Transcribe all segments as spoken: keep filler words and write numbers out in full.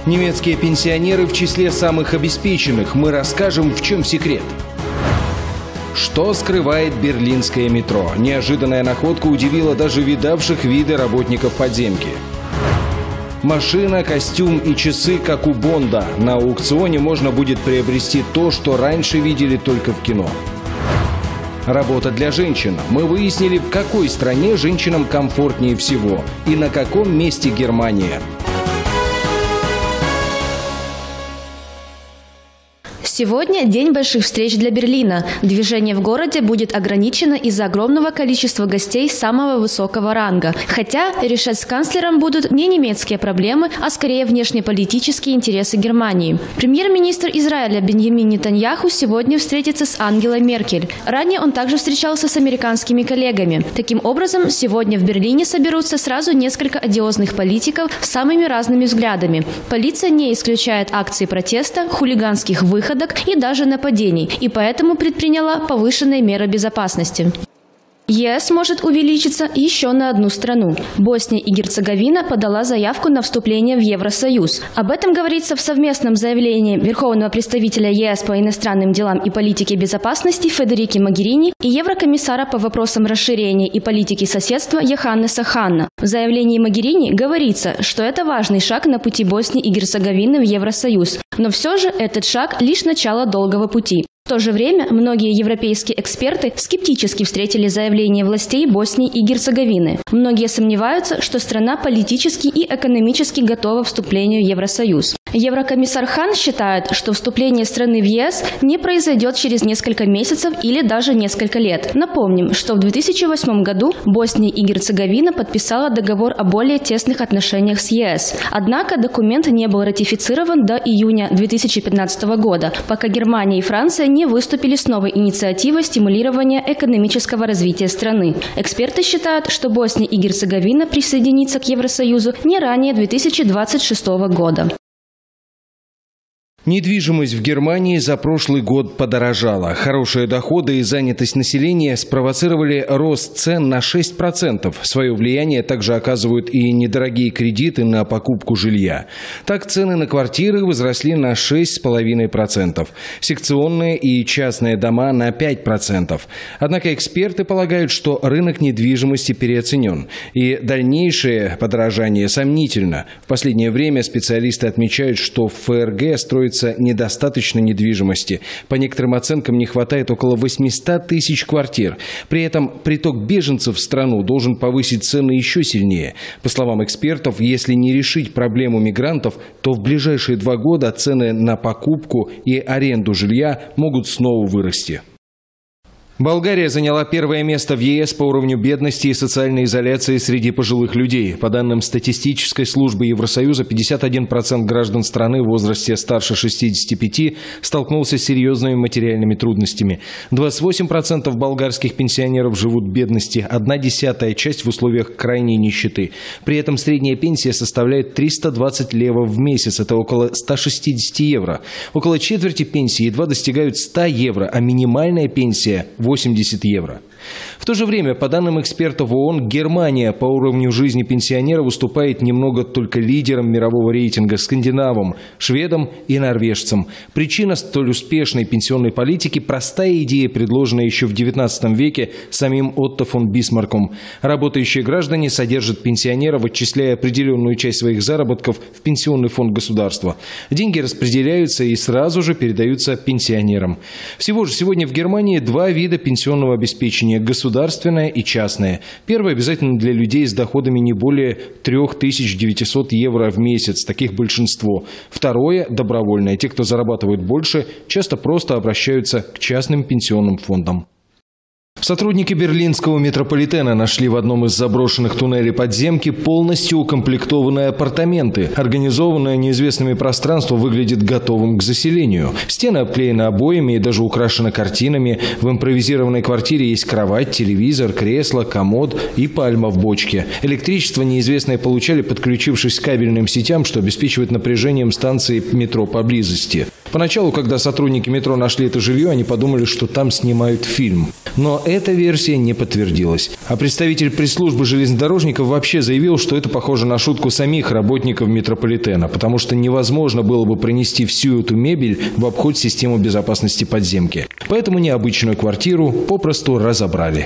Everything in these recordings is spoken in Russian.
Немецкие пенсионеры в числе самых обеспеченных. Мы расскажем, в чем секрет. Что скрывает берлинское метро? Неожиданная находка удивила даже видавших виды работников подземки. Машина, костюм и часы, как у Бонда. На аукционе можно будет приобрести то, что раньше видели только в кино. Работа для женщин. Мы выяснили, в какой стране женщинам комфортнее всего и на каком месте Германия. Сегодня день больших встреч для Берлина. Движение в городе будет ограничено из-за огромного количества гостей самого высокого ранга. Хотя решать с канцлером будут не немецкие проблемы, а скорее внешнеполитические интересы Германии. Премьер-министр Израиля Беньямин Нетаньяху сегодня встретится с Ангелой Меркель. Ранее он также встречался с американскими коллегами. Таким образом, сегодня в Берлине соберутся сразу несколько одиозных политиков с самыми разными взглядами. Полиция не исключает акции протеста, хулиганских выходок и даже нападений, и поэтому предприняла повышенные меры безопасности. ЕС может увеличиться еще на одну страну. Босния и Герцеговина подала заявку на вступление в Евросоюз. Об этом говорится в совместном заявлении Верховного представителя ЕС по иностранным делам и политике безопасности Федерики Могерини и Еврокомиссара по вопросам расширения и политики соседства Йоханнеса Ханна. В заявлении Могерини говорится, что это важный шаг на пути Боснии и Герцеговины в Евросоюз. Но все же этот шаг – лишь начало долгого пути. В то же время многие европейские эксперты скептически встретили заявление властей Боснии и Герцеговины. Многие сомневаются, что страна политически и экономически готова к вступлению в Евросоюз. Еврокомиссар Хан считает, что вступление страны в ЕС не произойдет через несколько месяцев или даже несколько лет. Напомним, что в две тысячи восьмом году Босния и Герцеговина подписала договор о более тесных отношениях с ЕС. Однако документ не был ратифицирован до июня две тысячи пятнадцатого года, пока Германия и Франция не выступили с новой инициативой стимулирования экономического развития страны. Эксперты считают, что Босния и Герцеговина присоединится к Евросоюзу не ранее две тысячи двадцать шестого года. Недвижимость в Германии за прошлый год подорожала. Хорошие доходы и занятость населения спровоцировали рост цен на шесть процентов. Свое влияние также оказывают и недорогие кредиты на покупку жилья. Так, цены на квартиры возросли на шесть целых пять десятых процента, секционные и частные дома на пять процентов. Однако эксперты полагают, что рынок недвижимости переоценен, и дальнейшее подорожание сомнительно. В последнее время специалисты отмечают, что в ФРГ строится недостаточно недвижимости. По некоторым оценкам не хватает около восьмисот тысяч квартир. При этом приток беженцев в страну должен повысить цены еще сильнее. По словам экспертов, если не решить проблему мигрантов, то в ближайшие два года цены на покупку и аренду жилья могут снова вырасти. Болгария заняла первое место в ЕС по уровню бедности и социальной изоляции среди пожилых людей. По данным статистической службы Евросоюза, пятьдесят один процент граждан страны в возрасте старше шестидесяти пяти столкнулся с серьезными материальными трудностями. двадцать восемь процентов болгарских пенсионеров живут в бедности, одна десятая часть в условиях крайней нищеты. При этом средняя пенсия составляет триста двадцать лева в месяц, это около ста шестидесяти евро. Около четверти пенсии едва достигают ста евро, а минимальная пенсия – восемьдесят евро. В то же время, по данным экспертов ООН, Германия по уровню жизни пенсионера выступает немного только лидером мирового рейтинга скандинавам, шведам и норвежцам. Причина столь успешной пенсионной политики – простая идея, предложенная еще в девятнадцатом веке самим Отто фон Бисмарком. Работающие граждане содержат пенсионеров, отчисляя определенную часть своих заработков в пенсионный фонд государства. Деньги распределяются и сразу же передаются пенсионерам. Всего же сегодня в Германии два вида пенсионного обеспечения – государственное и частное. Первое обязательно для людей с доходами не более трёх тысяч девятисот евро в месяц, таких большинство. Второе – добровольное. Те, кто зарабатывает больше, часто просто обращаются к частным пенсионным фондам. Сотрудники берлинского метрополитена нашли в одном из заброшенных туннелей подземки полностью укомплектованные апартаменты. Организованное неизвестными пространство выглядит готовым к заселению. Стены обклеены обоями и даже украшены картинами. В импровизированной квартире есть кровать, телевизор, кресло, комод и пальма в бочке. Электричество неизвестные получали, подключившись к кабельным сетям, что обеспечивает напряжением станции метро поблизости. Поначалу, когда сотрудники метро нашли это жилье, они подумали, что там снимают фильм. Но эта версия не подтвердилась. А представитель пресс-службы железнодорожников вообще заявил, что это похоже на шутку самих работников метрополитена, потому что невозможно было бы пронести всю эту мебель в обход системы безопасности подземки. Поэтому необычную квартиру попросту разобрали.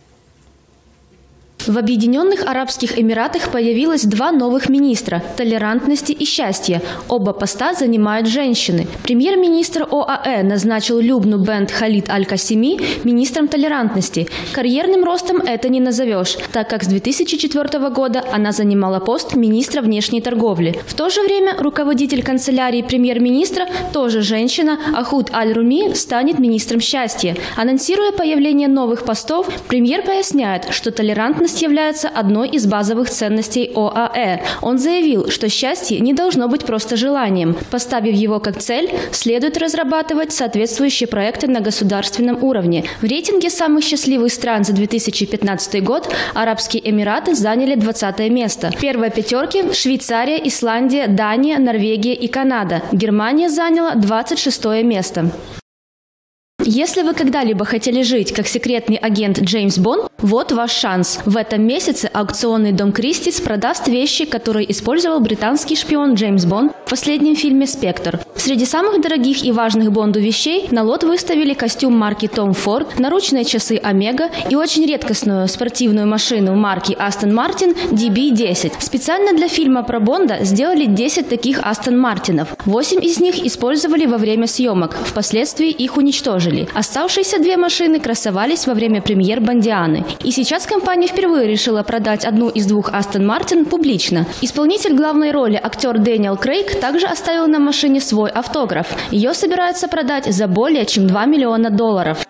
В Объединенных Арабских Эмиратах появилось два новых министра – толерантности и счастья. Оба поста занимают женщины. Премьер-министр ОАЭ назначил Любну Бент Халид Аль-Касими министром толерантности. Карьерным ростом это не назовешь, так как с две тысячи четвёртого года она занимала пост министра внешней торговли. В то же время руководитель канцелярии премьер-министра, тоже женщина, Ахуд Аль-Руми, станет министром счастья. Анонсируя появление новых постов, премьер поясняет, что толерантность является одной из базовых ценностей ОАЭ. Он заявил, что счастье не должно быть просто желанием. Поставив его как цель, следует разрабатывать соответствующие проекты на государственном уровне. В рейтинге самых счастливых стран за две тысячи пятнадцатый год Арабские Эмираты заняли двадцатое место. В первой пятерке – Швейцария, Исландия, Дания, Норвегия и Канада. Германия заняла двадцать шестое место. Если вы когда-либо хотели жить как секретный агент Джеймс Бонд, вот ваш шанс. В этом месяце аукционный дом Кристис продаст вещи, которые использовал британский шпион Джеймс Бонд в последнем фильме «Спектр». Среди самых дорогих и важных Бонду вещей на лот выставили костюм марки Том Форд, наручные часы Омега и очень редкостную спортивную машину марки Астон Мартин ди би десять. Специально для фильма про Бонда сделали десять таких Астон Мартинов. восемь из них использовали во время съемок, впоследствии их уничтожили. Оставшиеся две машины красовались во время премьер Бондианы. И сейчас компания впервые решила продать одну из двух Астон Мартин публично. Исполнитель главной роли, актер Дэниел Крейг, также оставил на машине свой автограф. Ее собираются продать за более чем два миллиона долларов.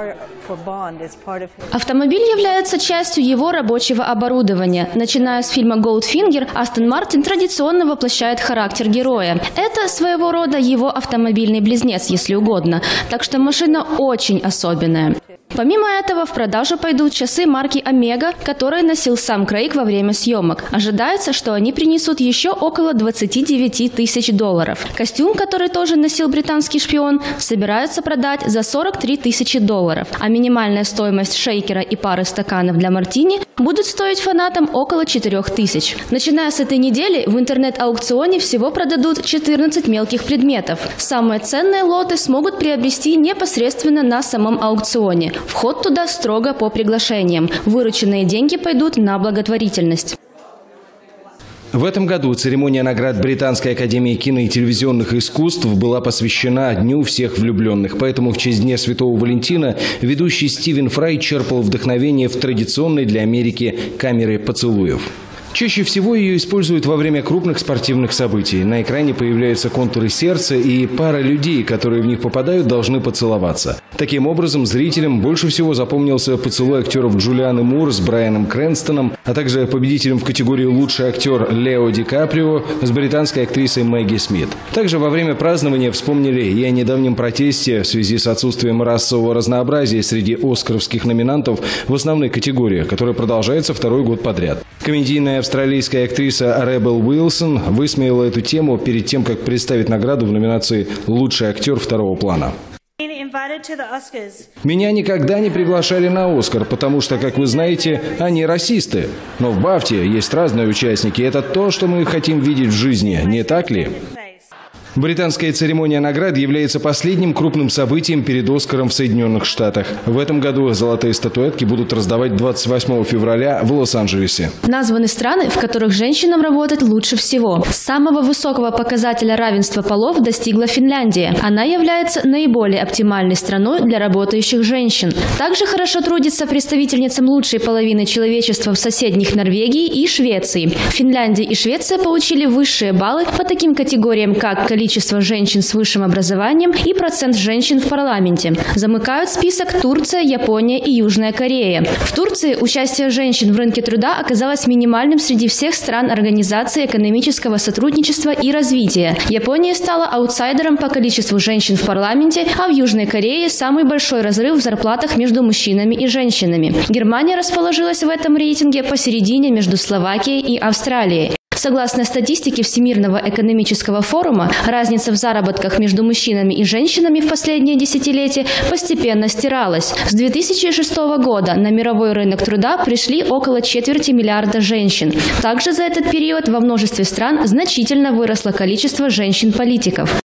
Автомобиль является частью его рабочего оборудования. Начиная с фильма «Голдфингер», Астон Мартин традиционно воплощает характер героя. Это своего рода его автомобильный близнец, если угодно. Так что машина очень особенная. Помимо этого, в продажу пойдут часы марки Омега, которые носил сам Крейг во время съемок. Ожидается, что они принесут еще около двадцати девяти тысяч долларов. Костюм, который тоже носил британский шпион, собираются продать за сорок три тысячи долларов. А минимальная стоимость шейкера и пары стаканов для мартини будет стоить фанатам около четырёх тысяч. Начиная с этой недели в интернет-аукционе всего продадут четырнадцать мелких предметов. Самые ценные лоты смогут приобрести непосредственно на самом аукционе. Вход туда строго по приглашениям. Вырученные деньги пойдут на благотворительность. В этом году церемония наград Британской академии кино и телевизионных искусств была посвящена Дню всех влюбленных. Поэтому в честь Дня Святого Валентина ведущий Стивен Фрай черпал вдохновение в традиционной для Америки камере поцелуев. Чаще всего ее используют во время крупных спортивных событий. На экране появляются контуры сердца, и пара людей, которые в них попадают, должны поцеловаться. Таким образом, зрителям больше всего запомнился поцелуй актеров Джулианы Мур с Брайаном Крэнстоном, а также победителем в категории «Лучший актер» Лео Ди Каприо с британской актрисой Мэгги Смит. Также во время празднования вспомнили и о недавнем протесте в связи с отсутствием расового разнообразия среди оскаровских номинантов в основных категориях, который продолжается второй год подряд. Комедийная австралийская актриса Ребел Уилсон высмеяла эту тему перед тем, как представить награду в номинации «Лучший актер второго плана». Меня никогда не приглашали на «Оскар», потому что, как вы знаете, они расисты. Но в «Бафте» есть разные участники. Это то, что мы хотим видеть в жизни, не так ли? Британская церемония наград является последним крупным событием перед «Оскаром» в Соединенных Штатах. В этом году золотые статуэтки будут раздавать двадцать восьмого февраля в Лос-Анджелесе. Названы страны, в которых женщинам работать лучше всего. Самого высокого показателя равенства полов достигла Финляндия. Она является наиболее оптимальной страной для работающих женщин. Также хорошо трудится представительницам лучшей половины человечества в соседних Норвегии и Швеции. Финляндия и Швеция получили высшие баллы по таким категориям, как количество количество женщин с высшим образованием и процент женщин в парламенте. Замыкают список Турция, Япония и Южная Корея. В Турции участие женщин в рынке труда оказалось минимальным среди всех стран Организации экономического сотрудничества и развития. Япония стала аутсайдером по количеству женщин в парламенте, а в Южной Корее самый большой разрыв в зарплатах между мужчинами и женщинами. Германия расположилась в этом рейтинге посередине между Словакией и Австралией. Согласно статистике Всемирного экономического форума, разница в заработках между мужчинами и женщинами в последние десятилетия постепенно стиралась. С две тысячи шестого года на мировой рынок труда пришли около четверти миллиарда женщин. Также за этот период во множестве стран значительно выросло количество женщин-политиков.